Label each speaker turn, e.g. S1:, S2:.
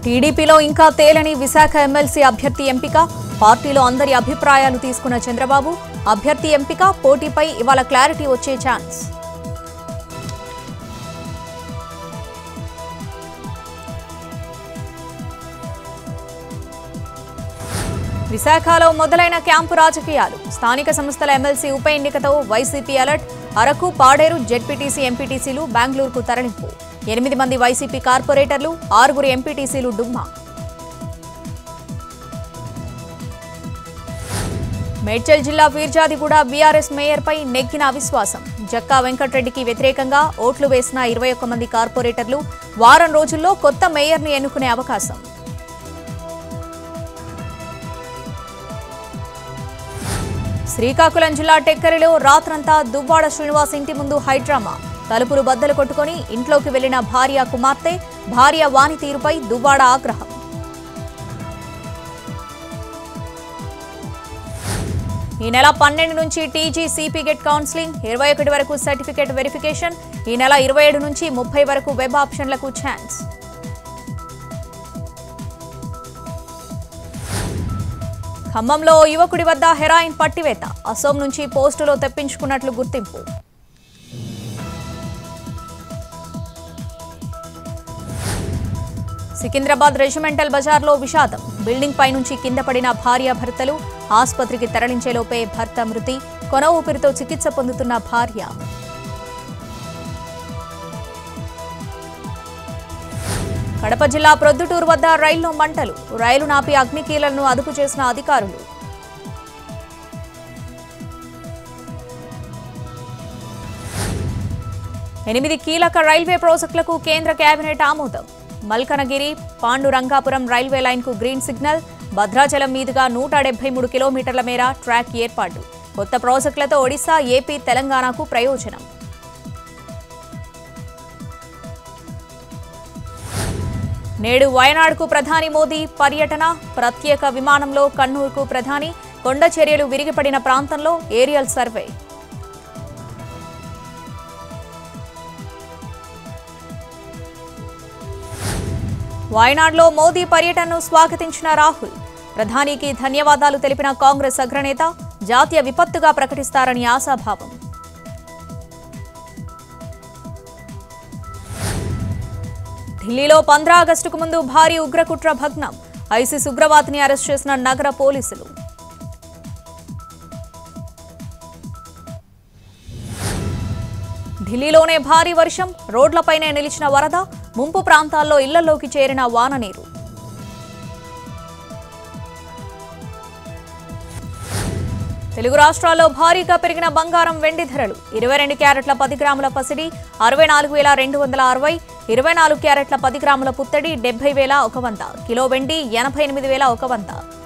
S1: టీడీపీలో ఇంకా తేలని విశాఖ ఎమ్మెల్సీ అభ్యర్థి ఎంపిక పార్టీలో అందరి అభిప్రాయాలు తీసుకున్న చంద్రబాబు అభ్యర్థి ఎంపిక పోటీపై ఇవాళ క్లారిటీ వచ్చే ఛాన్స్. విశాఖలో మొదలైన క్యాంపు రాజకీయాలు స్థానిక సంస్థల ఎమ్మెల్సీ ఉప ఎన్నికతో వైసీపీ అలర్ట్. అరకు పాడేరు జెడ్పీటీసీ ఎంపీటీసీలు బెంగళూరుకు తరలింపు. 8 మంది వైసీపీ కార్పొరేటర్లు 6 ఎంపీటీసీలు డుమ్మా. మేడ్చల్ జిల్లా వీర్జాదిగూడ బీఆర్ఎస్ మేయర్పై నెగ్గిన అవిశ్వాసం. జక్కా వెంకటరెడ్డికి వ్యతిరేకంగా ఓట్లు వేసిన 21 మంది కార్పొరేటర్లు వారం రోజుల్లో కొత్త మేయర్ని ఎన్నుకునే అవకాశం. శ్రీకాకుళం జిల్లా టెక్కలిలో రాత్రంతా దువ్వాడ శ్రీనివాస్ ఇంటి ముందు హైడ్రామా. తలుపులు బద్దలు కొట్టుకుని ఇంట్లోకి వెళ్లిన భార్య కుమార్తె, భార్య వాణి తీరుపై దువ్వాడ ఆగ్రహం. ఈ నెల 12 నుంచి టీజీ సిపి గెట్ కౌన్సిలింగ్, 21 వరకు సర్టిఫికేట్ వెరిఫికేషన్, ఈ నెల 27 నుంచి 30 వరకు వెబ్ ఆప్షన్లకు ఛాన్స్. ఖమ్మంలో యువకుడి వద్ద హెరాయిన్ పట్టివేత. అసోం నుంచి పోస్టులో తెప్పించుకున్నట్లు గుర్తింపు. సికింద్రాబాద్ రెజిమెంటల్ బజార్లో విషాదం. బిల్డింగ్ పై నుంచి కింద పడిన భార్యాభర్తలు. ఆసుపత్రికి తరలించేలోపే భర్త మృతి. కొన ఊపిరితో చికిత్స పొందుతున్న భార్య. కడప జిల్లా ప్రొద్దుటూరు వద్ద రైల్లో మంటలు. రైలు నాపి అగ్నికీలను అదుపు చేసిన అధికారులు. ఎనిమిది కీలక రైల్వే ప్రాజెక్టులకు కేంద్ర కేబినెట్ ఆమోదం. మల్కనగిరి పాండురంగాపురం రైల్వే లైన్కు గ్రీన్ సిగ్నల్. భద్రాచలం మీదుగా 173 కిలోమీటర్ల మేర ట్రాక్ ఏర్పాటు. కొత్త ప్రాజెక్టులతో ఒడిశా, ఏపీ, తెలంగాణకు ప్రయోజనం. నేడు వయనాడుకు ప్రధాని మోదీ పర్యటన. ప్రత్యేక విమానంలో కన్నూరుకు ప్రధాని. కొండ చర్యలు విరిగిపడిన ప్రాంతంలో ఏరియల్ సర్వే. వయనాడులో మోదీ పర్యటనను స్వాగతించిన రాహుల్. ప్రధానికి ధన్యవాదాలు తెలిపిన కాంగ్రెస్ అగ్రనేత. జాతీయ విపత్తుగా ప్రకటిస్తారని ఆశాభావం. ఢిల్లీలో 15 ఆగస్టుకు ముందు భారీ ఉగ్రకుట్ర భగ్నం. ఐసిస్ ఉగ్రవాదిని అరెస్ట్ చేసిన నగర పోలీసులు. ఢిల్లీలోనే భారీ వర్షం. రోడ్లపైనే నిలిచిన వరద. ముంపు ప్రాంతాల్లో ఇళ్లలోకి చేరిన వాన నీరు. తెలుగు రాష్ట్రాల్లో భారీగా పెరిగిన బంగారం, వెండి ధరలు. 22 క్యారెట్ల 10 గ్రాముల పసిడి 64,260, 24 క్యారెట్ల 10 గ్రాముల పుత్తడి 70,100, కిలో వెండి 88,100.